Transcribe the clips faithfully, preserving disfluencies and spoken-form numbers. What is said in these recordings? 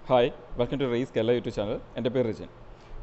Hi, welcome to Race Kerala YouTube channel. എൻ്റെ പേര് Rijan.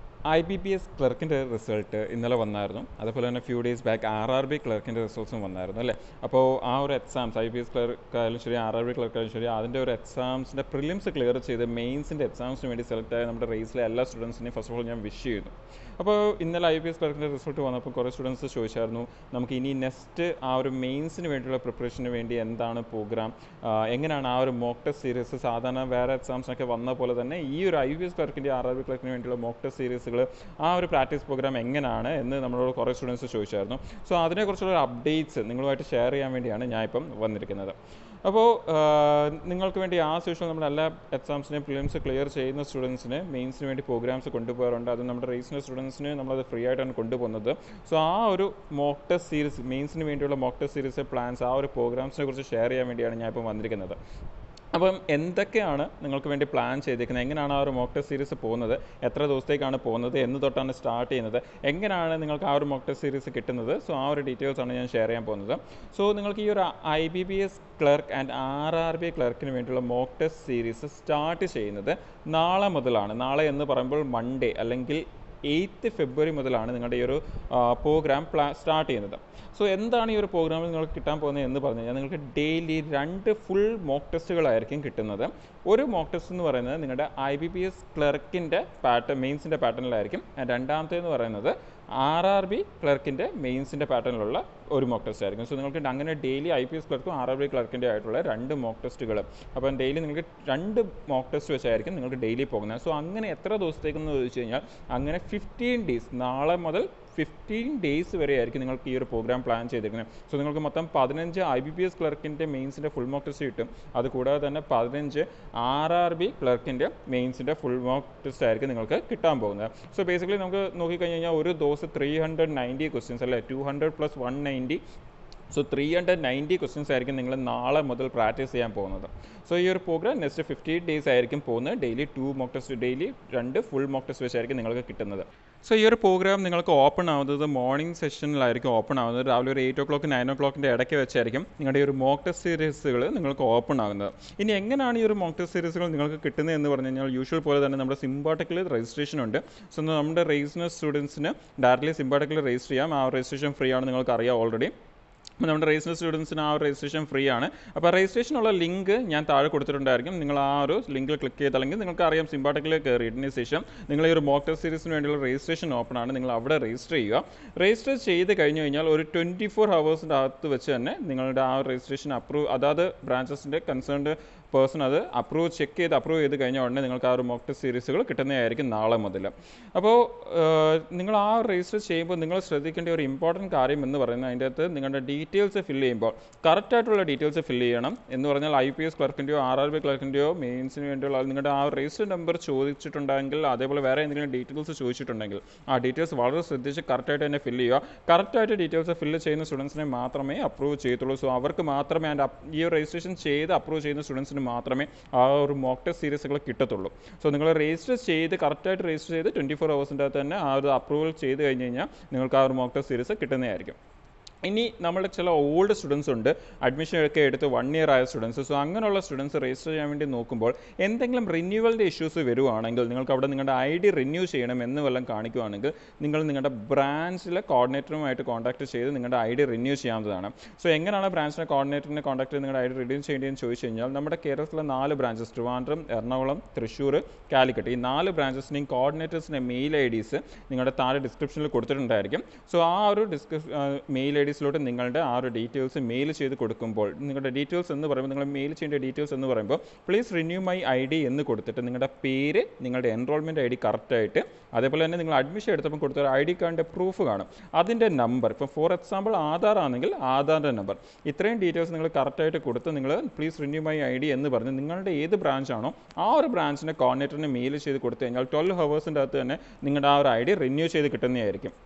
I B P S ക്ലർക്കിൻ്റെ result ഇന്നലെ വന്നായിരുന്നു. അതുപോലെ തന്നെ few days back R R B ക്ലർക്കിൻ്റെ റിസൾട്ട്സും വന്നായിരുന്നു അല്ലേ. അപ്പോൾ ആ ഒരു എക്സാംസ് ഐ ബി എസ് ക്ലർക്കായാലും ശരി ആർ ആർ ബി ക്ലർക്കായാലും ശരി അതിൻ്റെ ഒരു എക്സാംസിൻ്റെ പ്രിലിംസ് ക്ലിയർ ചെയ്ത് മെയിൻസിൻ്റെ എക്സാംസിന് വേണ്ടി സെലക്ട് ആയ നമ്മുടെ റേസിലെ എല്ലാ സ്റ്റുഡൻസിനെയും ഫസ്റ്റ് ഓഫ് ഓൾ ഞാൻ വിഷ് ചെയ്യുന്നു. അപ്പോൾ ഇന്നലെ ഐ ബി എസ് ക്ലർക്കിൻ്റെ റിസൾട്ട് വന്നപ്പോൾ കുറേ സ്റ്റുഡൻസ് ചോദിച്ചായിരുന്നു നമുക്ക് ഇനി നെക്സ്റ്റ് ആ ഒരു മെയിൻസിന് വേണ്ടിയുള്ള പ്രിപ്പറേഷന് വേണ്ടി എന്താണ് പ്രോഗ്രാം, എങ്ങനെയാണ് ആ ഒരു മോക്ക് ടെസ്റ്റ് സീരീസ് സാധാരണ വേറെ എക്സാംസിനൊക്കെ വന്ന പോലെ തന്നെ ഈ ഒരു ഐ ബി എസ് ക്ലർക്കിൻ്റെ ആർ ആർ ബി ക്ലർക്കിന് വേണ്ടിയുള്ള മോക്ക് ടെസ്റ്റ് സീരീസുകൾ ആ ഒരു പ്രാക്ടീസ് പ്രോഗ്രാം എങ്ങനെയാണ് എന്ന് നമ്മളോട് കുറേ സ്റ്റുഡൻസ് ചോദിച്ചായിരുന്നു. സോ അതിനെക്കുറിച്ചുള്ള അപ്ഡേറ്റ്സ് നിങ്ങളുമായിട്ട് ഷെയർ ചെയ്യാൻ വേണ്ടിയാണ് ഞാൻ ഇപ്പം വന്നിരിക്കുന്നത്. അപ്പോൾ നിങ്ങൾക്ക് വേണ്ടി ആ ശേഷം നമ്മുടെ എല്ലാ എക്സാംസിനെയും പ്രിലിംസ് ക്ലിയർ ചെയ്യുന്ന സ്റ്റുഡൻസിന് മെയിൻസിന് വേണ്ടി പ്രോഗ്രാംസ് കൊണ്ടുപോകാറുണ്ട്. അത് നമ്മുടെ റേസിൻ്റെ സ്റ്റുഡൻസിന് നമ്മളത് ഫ്രീ ആയിട്ടാണ് കൊണ്ടുപോകുന്നത്. സോ ആ ഒരു മോക്ക് ടെസ്റ്റ് സീരീസ് മെയിൻസിന് വേണ്ടിയുള്ള മോക്ക് ടെസ്റ്റ് സീരീസ് പ്ലാൻസ് ആ ഒരു പ്രോഗ്രാംസിനെ കുറിച്ച് ഷെയർ ചെയ്യാൻ വേണ്ടിയാണ് ഞാൻ ഇപ്പം വന്നിരിക്കുന്നത്. അപ്പം എന്തൊക്കെയാണ് നിങ്ങൾക്ക് വേണ്ടി പ്ലാൻ ചെയ്തിരിക്കുന്നത്, എങ്ങനെയാണ് ആ ഒരു മോക്ക് ടെസ്റ്റ് സീരീസ് പോകുന്നത്, എത്ര ദിവസത്തേക്കാണ് പോകുന്നത്, എന്ന് തൊട്ടാണ് സ്റ്റാർട്ട് ചെയ്യുന്നത്, എങ്ങനെയാണ് നിങ്ങൾക്ക് ആ ഒരു മോക്ക് ടെസ്റ്റ് സീരീസ് കിട്ടുന്നത്, സോ ആ ഒരു ഡീറ്റെയിൽസ് ആണ് ഞാൻ ഷെയർ ചെയ്യാൻ പോകുന്നത്. സോ നിങ്ങൾക്ക് ഈ ഒരു I B P S clerk and R R B ക്ലർക്കിന് വേണ്ടിയുള്ള മോക്ക് ടെസ്റ്റ് സീരീസ് സ്റ്റാർട്ട് ചെയ്യുന്നത് നാളെ മുതലാണ്. നാളെ എന്ന് പറയുമ്പോൾ മൺഡേ അല്ലെങ്കിൽ എയ്ത്ത് ഫെബ്രുവരി മുതലാണ് നിങ്ങളുടെ ഈ ഒരു പ്രോഗ്രാം പ്ലാ സ്റ്റാർട്ട് ചെയ്യുന്നത്. സോ എന്താണ് ഈ ഒരു പ്രോഗ്രാമിൽ നിങ്ങൾക്ക് കിട്ടാൻ പോകുന്നത് എന്ന് പറഞ്ഞു കഴിഞ്ഞാൽ നിങ്ങൾക്ക് ഡെയിലി രണ്ട് ഫുൾ മോക്ക് ടെസ്റ്റുകളായിരിക്കും കിട്ടുന്നത്. ഒരു മോക്ക് ടെസ്റ്റ് എന്ന് പറയുന്നത് നിങ്ങളുടെ ഐ ബി പി എസ് ക്ലർക്കിൻ്റെ പാറ്റേൺ മെയിൻസിൻ്റെ പാറ്റേണിലായിരിക്കും. രണ്ടാമത്തേന്ന് പറയുന്നത് ആർ ആർ ബി ക്ലർക്കിൻ്റെ മെയിൻസിൻ്റെ പാറ്റേണിലുള്ള ഒരു മോക്ക് ടെസ്റ്റ് ആയിരിക്കും. സോ നിങ്ങൾക്ക് അങ്ങനെ ഡെയിലി ഐ പി എസ് ക്ലർക്കും ആർ ആർ ബി ക്ലർക്കിൻ്റെ ആയിട്ടുള്ള രണ്ട് മോക്ക് ടെസ്റ്റുകൾ, അപ്പം ഡെയിലി നിങ്ങൾക്ക് രണ്ട് മോക്ക് ടെസ്റ്റ് വെച്ചായിരിക്കും നിങ്ങൾക്ക് ഡെയിലി പോകുന്നത്. സോ അങ്ങനെ എത്ര ദിവസത്തേക്കെന്ന് ചോദിച്ചു കഴിഞ്ഞാൽ അങ്ങനെ ഫിഫ്റ്റീൻ ഡേയ്സ് നാളെ മുതൽ ഫിഫ്റ്റീൻ ഡേയ്സ് വരെ ആയിരിക്കും നിങ്ങൾക്ക് ഈ ഒരു പ്രോഗ്രാം പ്ലാൻ ചെയ്തിരിക്കുന്നത്. സോ നിങ്ങൾക്ക് മൊത്തം പതിനഞ്ച് ഐ ബി പി എസ് ക്ലർക്കിൻ്റെ മെയിൻസിൻ്റെ ഫുൾ മോക്ക് ടെസ്റ്റ് കിട്ടും. അതുകൂടാതെ തന്നെ പതിനഞ്ച് ആർ ആർ ബി ക്ലർക്കിൻ്റെ മെയിൻസിൻ്റെ ഫുൾ മോക്ക് ടെസ്റ്റ് ആയിരിക്കും നിങ്ങൾക്ക് കിട്ടാൻ പോകുന്നത്. സോ ബേസിക്കലി നമുക്ക് നോക്കിക്കഴിഞ്ഞ് കഴിഞ്ഞാൽ ഒരു ദിവസം ത്രീ ഹൺഡ്രഡ് നയൻറ്റി ക്വസ്റ്റ്യൻസ് അല്ലേ, two hundred plus one ninety so three hundred ninety questions ആയിരിക്കും നിങ്ങൾ നാളെ മുതൽ പ്രാക്ടീസ് ചെയ്യാൻ പോകുന്നത്. സോ ഈ ഒരു പ്രോഗ്രാം നെക്സ്റ്റ് ഫിഫ്റ്റീൻ ഡേയ്സ് ആയിരിക്കും പോകുന്നത്. Daily two mock test daily രണ്ട് ഫുൾ മോക്ക് ടെസ്റ്റ് വെച്ചായിരിക്കും നിങ്ങൾക്ക് കിട്ടുന്നത്. സോ ഈ ഒരു പ്രോഗ്രാം നിങ്ങൾക്ക് ഓപ്പൺ ആവുന്നത് മോർണിംഗ് സെഷനിലായിരിക്കും ഓപ്പൺ ആവുന്നത്. രാവിലെ ഒരു എയ്റ്റ് ഓ ക്ലോക്ക് നയൻ ഓ ക്ലോക്കിൻ്റെ ഇടയ്ക്ക് വെച്ചായിരിക്കും നിങ്ങളുടെ ഈ ഒരു മോക്ക് ടെസ്റ്റ് സീരീസുകൾ നിങ്ങൾക്ക് ഓപ്പൺ ആകുന്നത്. ഇനി എങ്ങനെയാണ് ഈ ഒരു മോക്ക് ടെസ്റ്റ് സീരീസുകൾ നിങ്ങൾക്ക് കിട്ടുന്നത് എന്ന് പറഞ്ഞു കഴിഞ്ഞാൽ യൂഷ്വൽ പോലെ തന്നെ നമ്മുടെ സിംബാടെക്കിൽ രജിസ്ട്രേഷൻ ഉണ്ട്. സോ നമ്മുടെ റേസിന് സ്റ്റുഡൻസിന് ഡയറക്റ്റ്ലി സിംബാടെക്കിൽ രജിസ്റ്റർ ചെയ്യാം. ആ രജിസ്ട്രേഷൻ ഫ്രീ ആണ്, നിങ്ങൾക്ക് അറിയാം ഓൾറെഡി. അപ്പോൾ നമ്മുടെ റേസിന് സ്റ്റുഡൻസിന് ആ ഒരു രജിസ്ട്രേഷൻ ഫ്രീ ആണ്. അപ്പോൾ രജിസ്ട്രേഷനുള്ള ലിങ്ക് ഞാൻ താഴെ കൊടുത്തിട്ടുണ്ടായിരിക്കും. നിങ്ങൾ ആ ഒരു ലിങ്കിൽ ക്ലിക്ക് ചെയ്ത് അല്ലെങ്കിൽ നിങ്ങൾക്ക് അറിയാം സിംബാടെക്കിൽ കയറിയതിന് ശേഷം നിങ്ങൾ ഈ ഒരു മോക്ക് ടെസ്റ്റ് സീരീസിന് വേണ്ടിയുള്ള രജിസ്ട്രേഷൻ ഓപ്പൺ ആണ്. നിങ്ങൾ അവിടെ രജിസ്റ്റർ ചെയ്യുക. രജിസ്റ്റർ ചെയ്ത് കഴിഞ്ഞ് കഴിഞ്ഞാൽ ഒരു ട്വൻറ്റി ഫോർ ഹവേഴ്സിൻ്റെ അകത്ത് വെച്ച് തന്നെ നിങ്ങളുടെ ആ രജിസ്ട്രേഷൻ അപ്രൂവ് അതായത് ബ്രാഞ്ചസിൻ്റെ കൺസേൺഡ് പേഴ്സൺ അത് അപ്രൂവ് ചെക്ക് ചെയ്ത് അപ്രൂവ് ചെയ്ത് കഴിഞ്ഞ ഉടനെ നിങ്ങൾക്ക് ആ ഒരു മോക്ക് ടെസ്റ്റ് സീരീസുകൾ കിട്ടുന്നതായിരിക്കും നാളെ മുതൽ. അപ്പോൾ നിങ്ങൾ ആ രജിസ്റ്റർ ചെയ്യുമ്പോൾ നിങ്ങൾ ശ്രദ്ധിക്കേണ്ട ഒരു ഇമ്പോർട്ടൻറ്റ് കാര്യം എന്ന് പറയുന്നത് അതിൻ്റെ അകത്ത് നിങ്ങളുടെ ഡീറ്റെയിൽസ് ഫില്ല് ചെയ്യുമ്പോൾ കറക്റ്റായിട്ടുള്ള ഡീറ്റെയിൽസ് ഫില്ല് ചെയ്യണം. എന്ന് പറഞ്ഞാൽ ഐ പി എസ് ക്ലർക്കിൻ്റെയോ ആർ ആർ ബി ക്ലർക്കിൻ്റെയോ മെയിൻസിന് വേണ്ടിയുള്ള നിങ്ങളുടെ ആ രജിസ്റ്റർ നമ്പർ ചോദിച്ചിട്ടുണ്ടെങ്കിൽ അതേപോലെ വേറെ എന്തെങ്കിലും ഡീറ്റെയിൽസ് ചോദിച്ചിട്ടുണ്ടെങ്കിൽ ആ ഡീറ്റെയിൽസ് വളരെ ശ്രദ്ധിച്ച് കറക്റ്റായിട്ട് തന്നെ ഫില്ല് ചെയ്യുക. കറക്റ്റായിട്ട് ഡീറ്റെയിൽസ് ഫില്ല് ചെയ്യുന്ന സ്റ്റുഡൻസിനെ മാത്രമേ അപ്രൂവ് ചെയ്യത്തുള്ളൂ. സോ അവർക്ക് മാത്രമേ ആൻഡ് ഈ ഒരു രജിസ്ട്രേഷൻ ചെയ്ത് അപ്രൂവ് ചെയ്യുന്ന സ്റ്റുഡൻസിന് മാത്രമേ ആ ഒരു മോക്ക് ടെസ്റ്റ് സീരീസുകൾ കിട്ടത്തുള്ളൂ. സോ നിങ്ങൾ രജിസ്റ്റർ ചെയ്ത് കറക്റ്റായിട്ട് രജിസ്റ്റർ ചെയ്ത് ട്വൻറ്റി ഫോർ ഹവേഴ്സിൻ്റെ അകത്ത് തന്നെ ആ ഒരു അപ്രൂവൽ ചെയ്ത് കഴിഞ്ഞ് കഴിഞ്ഞാൽ നിങ്ങൾക്ക് ആ ഒരു മോക്ക് ടെസ്റ്റ് സീരീസ് കിട്ടുന്നതായിരിക്കും. ഇനി നമ്മുടെ ചില ഓൾഡ് സ്റ്റുഡൻസ് ഉണ്ട്, അഡ്മിഷൻ ഒക്കെ എടുത്ത് വൺ ഇയർ ആയ സ്റ്റുഡൻസ്. സോ അങ്ങനെയുള്ള സ്റ്റുഡൻസ് രജിസ്റ്റർ ചെയ്യാൻ വേണ്ടി നോക്കുമ്പോൾ എന്തെങ്കിലും റിന്യൂവലിൻ്റെ ഇഷ്യൂസ് വരുവാണെങ്കിൽ നിങ്ങൾക്ക് അവിടെ നിങ്ങളുടെ ഐ ഡി റിന്യൂ ചെയ്യണം എന്ന് വല്ലതും കാണിക്കുവാണെങ്കിൽ നിങ്ങൾ നിങ്ങളുടെ ബ്രാഞ്ചിലെ കോർഡിനേറ്ററുമായിട്ട് കോൺടാക്ട് ചെയ്ത് നിങ്ങളുടെ ഐ ഡി റിന്യൂ ചെയ്യാവുന്നതാണ്. സോ എങ്ങനെയാണ് ബ്രാഞ്ചിലെ കോർഡിനേറ്ററിനെ കോൺടാക്ട് ചെയ്ത് നിങ്ങളുടെ ഐ ഡി റിന്യൂ ചെയ്യേണ്ടതെന്ന് ചോദിച്ചു കഴിഞ്ഞാൽ നമ്മുടെ കേരളത്തിലെ നാല് ബ്രാഞ്ചസ് ട്രിവാൻഡ്രം, എറണാകുളം, തൃശ്ശൂർ, കാലിക്കറ്റ് ഈ നാല് ബ്രാഞ്ചസിൻ്റെയും കോർഡിനേറ്റേഴ്സിൻ്റെ മെയിൽ ഐ ഡീസ് നിങ്ങളുടെ താഴെ ഡിസ്ക്രിപ്ഷനിൽ കൊടുത്തിട്ടുണ്ടായിരിക്കും. സോ ആ ഒരു ഡിസ്ക്രിപ് മെയിൽ ഐ ഡിസിലോട്ട് നിങ്ങളുടെ ആ ഒരു ഡീറ്റെയിൽസ് മെയിൽ ചെയ്ത് കൊടുക്കുമ്പോൾ നിങ്ങളുടെ ഡീറ്റെയിൽസ് എന്ന് പറയുമ്പോൾ നിങ്ങൾ മെയിൽ ചെയ്യേണ്ട ഡീറ്റെയിൽസ് എന്ന് പറയുമ്പോൾ please renew my I D എന്ന് കൊടുത്തിട്ട് നിങ്ങളുടെ പേര്, നിങ്ങളുടെ എൻറോൾമെൻറ്റ് ഐ ഡി കറക്റ്റായിട്ട്, അതേപോലെ തന്നെ നിങ്ങൾ അഡ്മിഷൻ എടുത്തപ്പോൾ കൊടുത്ത ഒരു ഐ ഡി കാർഡിൻ്റെ പ്രൂഫ് കാണും, അതിൻ്റെ നമ്പർ, ഇപ്പോൾ ഫോർ എക്സാമ്പിൾ ആധാർ ആണെങ്കിൽ ആധാറിൻ്റെ നമ്പർ, ഇത്രയും ഡീറ്റെയിൽസ് നിങ്ങൾ കറക്റ്റായിട്ട് കൊടുത്ത് നിങ്ങൾ please renew my I D എന്ന് പറഞ്ഞ് നിങ്ങളുടെ ഏത് ബ്രാഞ്ചാണോ ആ ഒരു ബ്രാഞ്ചിൻ്റെ കോർഡിനേറ്ററിന് മെയിൽ ചെയ്ത് കൊടുത്തു കഴിഞ്ഞാൽ ട്വൽവ് ഹവേഴ്സിൻ്റെ അകത്ത് തന്നെ നിങ്ങളുടെ ആ ഒരു ഐ ഡി റിന്യൂ ചെയ്ത് കിട്ടുന്നതായിരിക്കും.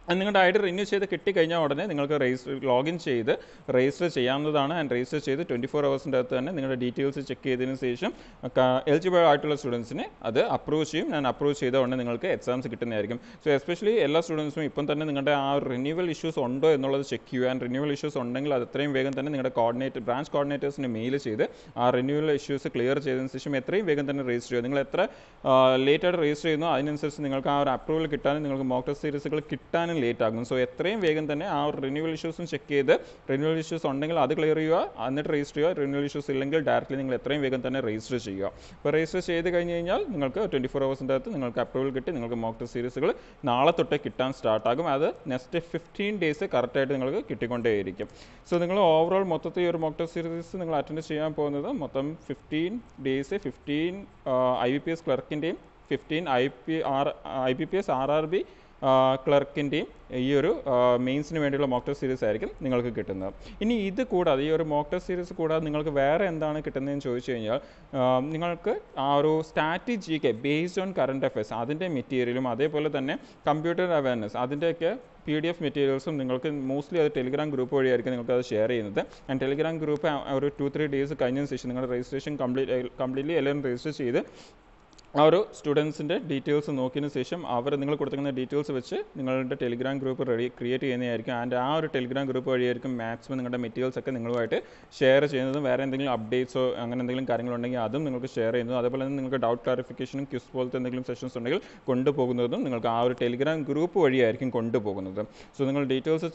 നിങ്ങളുടെ ഐ ഡി റിന്യൂ ചെയ്ത് കിട്ടിക്കഴിഞ്ഞാൽ ഉടനെ നിങ്ങൾക്ക് രജിസ്റ്റർ ലോഗിൻ ചെയ്ത് രജിസ്റ്റർ ചെയ്യാവുന്നതാണ്. ആൻഡ് രജിസ്റ്റർ ചെയ്ത് ട്വൻറ്റി ഫോർ ഹവേഴ്സിൻ്റെ അകത്ത് തന്നെ നിങ്ങളുടെ ഡീറ്റെയിൽസ് ചെക്ക് ചെയ്തതിന് ശേഷം എലിജിബിൾ ആയിട്ടുള്ള സ്റ്റുഡൻസിനെ അത് അപ്രൂവ് ചെയ്യും. ഞാൻ അപ്രൂവ് ചെയ്ത ഉടനെ നിങ്ങൾക്ക് എക്സാംസ് കിട്ടുന്നതായിരിക്കും. സോ എസ്പെഷ്യലി എല്ലാ സ്റ്റുഡൻസും ഇപ്പം തന്നെ നിങ്ങളുടെ ആ ഒരു റിന്യൂവൽ ഇഷ്യൂസ് ഉണ്ടോ എന്നുള്ളത് ചെക്ക് ചെയ്യുക. ആൻഡ് റിന്യൂവൽ ഇഷ്യൂസ് ഉണ്ടെങ്കിൽ അത് എത്രയും വേഗം തന്നെ നിങ്ങളുടെ കോർഡിനേറ്റർ ബ്രാഞ്ച് കോർഡിനേറ്റേഴ്സിന് മെയിൽ ചെയ്ത് ആ റിന്യൂവൽ ഇഷ്യൂസ് ക്ലിയർ ചെയ്തതിന് ശേഷം എത്രയും വേഗം തന്നെ രജിസ്റ്റർ ചെയ്യുക. നിങ്ങൾ എത്ര ലേറ്റായിട്ട് രജിസ്റ്റർ ചെയ്യുന്നു അതിനനുസരിച്ച് നിങ്ങൾക്ക് ആ ഒരു അപ്രൂവൽ കിട്ടാനും നിങ്ങൾക്ക് മോക്ക് ടെസ്റ്റ് സീരീസുകൾ കിട്ടാനും ലേറ്റ് ആകും. സോ എത്രയും വേഗം തന്നെ ആ ഒരു റിന്യൂവൽ ഇഷ്യൂസും ചെക്ക് ചെയ്ത് റിന്യൂവൽ ഇഷ്യൂസ് ഉണ്ടെങ്കിൽ അത് ക്ലിയർ ചെയ്യുക, എന്നിട്ട് രജിസ്റ്റർ ചെയ്യുക. റിന്യൂവൽ ഇഷ്യൂസ് ഇല്ലെങ്കിൽ ഡയറക്റ്റ്ലി നിങ്ങൾ എത്രയും വേഗം തന്നെ രജിസ്റ്റർ ചെയ്യുക. അപ്പോൾ രജിസ്റ്റർ ചെയ്ത് കഴിഞ്ഞ് കഴിഞ്ഞാൽ നിങ്ങൾക്ക് ട്വൻറ്റി ഫോർ ഹവേഴ്സിൻ്റെ അകത്ത് നിങ്ങൾക്ക് അപ്രൂവൽ കിട്ടി നിങ്ങൾക്ക് മോക്ക് ടെസ്റ്റ് സീരീസുകൾ നാളെ തൊട്ടേ കിട്ടാൻ സ്റ്റാർട്ടാകും. അത് നെക്സ്റ്റ് ഫിഫ്റ്റീൻ ഡേയ്സ് കറക്റ്റായിട്ട് നിങ്ങൾക്ക് കിട്ടിക്കൊണ്ടേയിരിക്കും. സോ നിങ്ങൾ ഓവറോൾ മൊത്തത്തിൽ ഈ ഒരു മോക്ക് ടെസ്റ്റ് സീരീസ് നിങ്ങൾ അറ്റൻഡ് ചെയ്യാൻ പോകുന്നത് മൊത്തം fifteen days fifteen I B P S ക്ലർക്കിൻ്റെയും fifteen I P R I B P S R R B ക്ലർക്കിൻ്റെയും ഈ ഒരു മെയിൻസിന് വേണ്ടിയുള്ള മോക്ക് ടെസ്റ്റ് സീരീസ് ആയിരിക്കും നിങ്ങൾക്ക് കിട്ടുന്നത്. ഇനി ഇത് കൂടാതെ ഈ ഒരു മോക്ക് ടെസ്റ്റ് സീരീസ് കൂടാതെ നിങ്ങൾക്ക് വേറെ എന്താണ് കിട്ടുന്നതെന്ന് ചോദിച്ചു കഴിഞ്ഞാൽ നിങ്ങൾക്ക് ആ ഒരു static G K based on current affairs അതിൻ്റെ മെറ്റീരിയലും അതേപോലെ തന്നെ കമ്പ്യൂട്ടർ അവയർനെസ് അതിൻ്റെയൊക്കെ പി ഡി എഫ് മെറ്റീരിയൽസും നിങ്ങൾക്ക് മോസ്റ്റ്ലി അത് ടെലിഗ്രാം ഗ്രൂപ്പ് വഴിയായിരിക്കും നിങ്ങൾക്ക് അത് ഷെയർ ചെയ്യുന്നത്. ആൻഡ് ടെലിഗ്രാം ഗ്രൂപ്പ് ഒരു ടു ത്രീ ഡേയ്സ് കഴിഞ്ഞതിന് ശേഷം നിങ്ങളുടെ രജിസ്ട്രേഷൻ കംപ്ലീറ്റ് കംപ്ലീറ്റ്ലി എല്ലാവരും രജിസ്റ്റർ ചെയ്ത് ആ ഒരു സ്റ്റുഡൻസിൻ്റെ ഡീറ്റെയിൽസ് നോക്കിയതിന് ശേഷം അവർ നിങ്ങൾ കൊടുത്തിരിക്കുന്ന ഡീറ്റെയിൽസ് വെച്ച് നിങ്ങളുടെ ടെലിഗ്രാം ഗ്രൂപ്പ് റെഡി ക്രിയേറ്റ് ചെയ്യുന്നതായിരിക്കും. ആൻഡ് ആ ഒരു ടെലിഗ്രാം ഗ്രൂപ്പ് വഴിയായിരിക്കും മാക്സിമം നിങ്ങളുടെ മെറ്റീരിയൽസ് ഒക്കെ നിങ്ങളുമായിട്ട് ഷെയർ ചെയ്യുന്നതും വേറെ എന്തെങ്കിലും അപ്ഡേറ്റ്സോ അങ്ങനെ എന്തെങ്കിലും കാര്യങ്ങളുണ്ടെങ്കിൽ അതും നിങ്ങൾക്ക് ഷെയർ ചെയ്യുന്നതും അതേപോലെ തന്നെ നിങ്ങൾക്ക് ഡൗട്ട് ക്ലാരിഫിക്കേഷനും ക്വിസ് പോലത്തെ എന്തെങ്കിലും സെഷൻസ് ഉണ്ടെങ്കിൽ കൊണ്ടുപോകുന്നതും നിങ്ങൾക്ക് ആ ഒരു ടെലിഗ്രാം ഗ്രൂപ്പ് വഴിയായിരിക്കും കൊണ്ടുപോകുന്നത്. സോ നിങ്ങൾ ഡീറ്റെയിൽസ്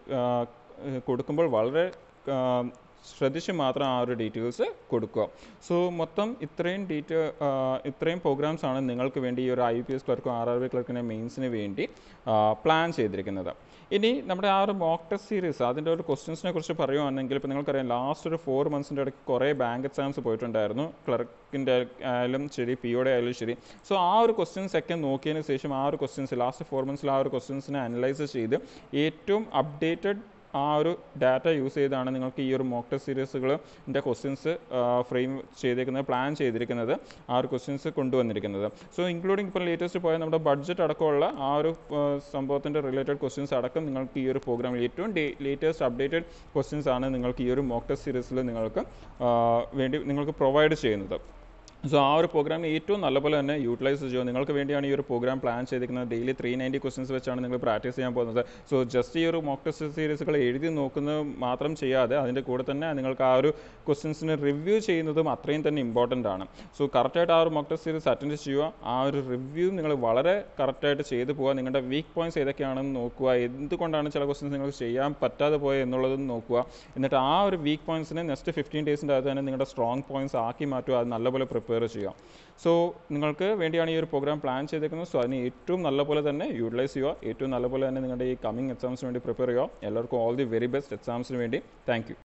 കൊടുക്കുമ്പോൾ വളരെ ശ്രദ്ധിച്ച് മാത്രം ആ ഒരു ഡീറ്റെയിൽസ് കൊടുക്കുക. സോ മൊത്തം ഇത്രയും ഡീറ്റെയിൽ ഇത്രയും പ്രോഗ്രാംസ് ആണ് നിങ്ങൾക്ക് വേണ്ടി ഈ ഒരു ഐ പി എസ് ക്ലർക്കും ആർ ആർ ബി ക്ലർക്കിൻ്റെ മെയിൻസിന് വേണ്ടി പ്ലാൻ ചെയ്തിരിക്കുന്നത്. ഇനി നമ്മുടെ ആ ഒരു മോക്ക് ടെസ്റ്റ് സീരീസ് അതിൻ്റെ ഒരു ക്വസ്റ്റ്യൻസിനെ കുറിച്ച് പറയുകയാണെങ്കിൽ ഇപ്പോൾ നിങ്ങൾക്കറിയാം ലാസ്റ്റ് ഒരു ഫോർ മന്ത്സിൻ്റെ ഇടയ്ക്ക് കുറേ ബാങ്ക് എക്സാംസ് പോയിട്ടുണ്ടായിരുന്നു. ക്ലർക്കിൻ്റെ ആയാലും ശരി പി ഒയുടെ ആയാലും ശരി. സോ ആ ഒരു ക്വസ്റ്റ്യൻസ് ഒക്കെ നോക്കിയതിന് ശേഷം ആ ഒരു ക്വസ്റ്റ്യൻസ് ലാസ്റ്റ് ഫോർ മന്ത്സിൽ ആ ഒരു ക്വസ്റ്റ്യൻസിനെ അനലൈസ് ചെയ്ത് ഏറ്റവും അപ്ഡേറ്റഡ് ആ ഒരു ഡാറ്റ യൂസ് ചെയ്താണ് നിങ്ങൾക്ക് ഈ ഒരു മോക്ക് ടെസ്റ്റ് സീരീസുകളിൻ്റെ ക്വസ്റ്റ്യൻസ് ഫ്രെയിം ചെയ്തേക്കുന്നത് പ്ലാൻ ചെയ്തിരിക്കുന്നത് ആ ഒരു ക്വസ്റ്റ്യൻസ് കൊണ്ടുവന്നിരിക്കുന്നത്. സോ ഇൻക്ലൂഡിങ് ഇപ്പോൾ ലേറ്റസ്റ്റ് പോയ നമ്മുടെ ബഡ്ജറ്റ് അടക്കമുള്ള ആ ഒരു സംഭവത്തിൻ്റെ റിലേറ്റഡ് ക്വസ്റ്റ്യൻസ് അടക്കം നിങ്ങൾക്ക് ഈ ഒരു പ്രോഗ്രാമിൽ ഏറ്റവും ലേറ്റസ്റ്റ് അപ്ഡേറ്റഡ് ക്വസ്റ്റ്യൻസ് ആണ് നിങ്ങൾക്ക് ഈ ഒരു മോക്ക് ടെസ്റ്റ് സീരീസിൽ നിങ്ങൾക്ക് വേണ്ടി നിങ്ങൾക്ക് പ്രൊവൈഡ് ചെയ്യുന്നത്. സോ ആ ഒരു പ്രോഗ്രാമിനെ ഏറ്റവും നല്ലപോലെ തന്നെ യൂട്ടിലൈസ് ചെയ്യുക. നിങ്ങൾക്ക് വേണ്ടിയാണ് ഈ ഒരു പ്രോഗ്രാം പ്ലാൻ ചെയ്തിരിക്കുന്നത്. ഡെയിലി ത്രീ നയൻറ്റി ക്വസ്റ്റൻസ് വെച്ചാണ് നിങ്ങൾ പ്രാക്ടീസ് ചെയ്യാൻ പോകുന്നത്. സോ ജസ്റ്റ് ഈ ഒരു മോക്ക് ടെസ്റ്റ് സീരീസുകൾ എഴുതി നോക്കുന്നത് മാത്രം ചെയ്യാതെ അതിൻ്റെ കൂടെ തന്നെ നിങ്ങൾക്ക് ആ ഒരു ക്വസ്റ്റൻസിന് റിവ്യൂ ചെയ്യുന്നതും അത്രയും തന്നെ ഇമ്പോർട്ടൻ്റ് ആണ്. സോ കറക്റ്റായിട്ട് ആ ഒരു മോക്ക് ടെസ്റ്റ് സീരീസ് അറ്റൻഡ് ചെയ്യുക. ആ ഒരു റിവ്യൂ നിങ്ങൾ വളരെ കറക്റ്റായിട്ട് ചെയ്ത് പോവുക. നിങ്ങളുടെ വീക്ക് പോയിൻറ്റ്സ് ഏതൊക്കെയാണെന്ന് നോക്കുക. എന്തുകൊണ്ടാണ് ചില ക്വസ്റ്റൻസ് നിങ്ങൾക്ക് ചെയ്യാൻ പറ്റാതെ പോയത് എന്നുള്ളതും നോക്കുക. എന്നിട്ട് ആ ഒരു വീക്ക് പോയിൻറ്റ്സിനെ നെക്സ്റ്റ് ഫിഫ്റ്റീൻ ഡേയ്സിൻ്റെ അകത്ത് തന്നെ നിങ്ങളുടെ സ്ട്രോങ് പോയിൻറ്റ്സ് ആക്കി മാറ്റുക. അത് നല്ലപോലെ പ്രിപ്പയർ ചെയ്യാം. സോ നിങ്ങൾക്ക് വേണ്ടിയാണ് ഈ ഒരു പ്രോഗ്രാം പ്ലാൻ ചെയ്തേക്കുന്നത്. സോ അതിന് ഏറ്റവും നല്ലപോലെ തന്നെ യൂട്ടിലൈസ് ചെയ്യുക. ഏറ്റവും നല്ലപോലെ തന്നെ നിങ്ങളുടെ ഈ കമ്മിങ് എക്സാംസിന് വേണ്ടി പ്രിപ്പയർ ചെയ്യുക. എല്ലാവർക്കും ഓൾ ദി വെരി ബെസ്റ്റ് എക്സാംസിന് വേണ്ടി. Thank U.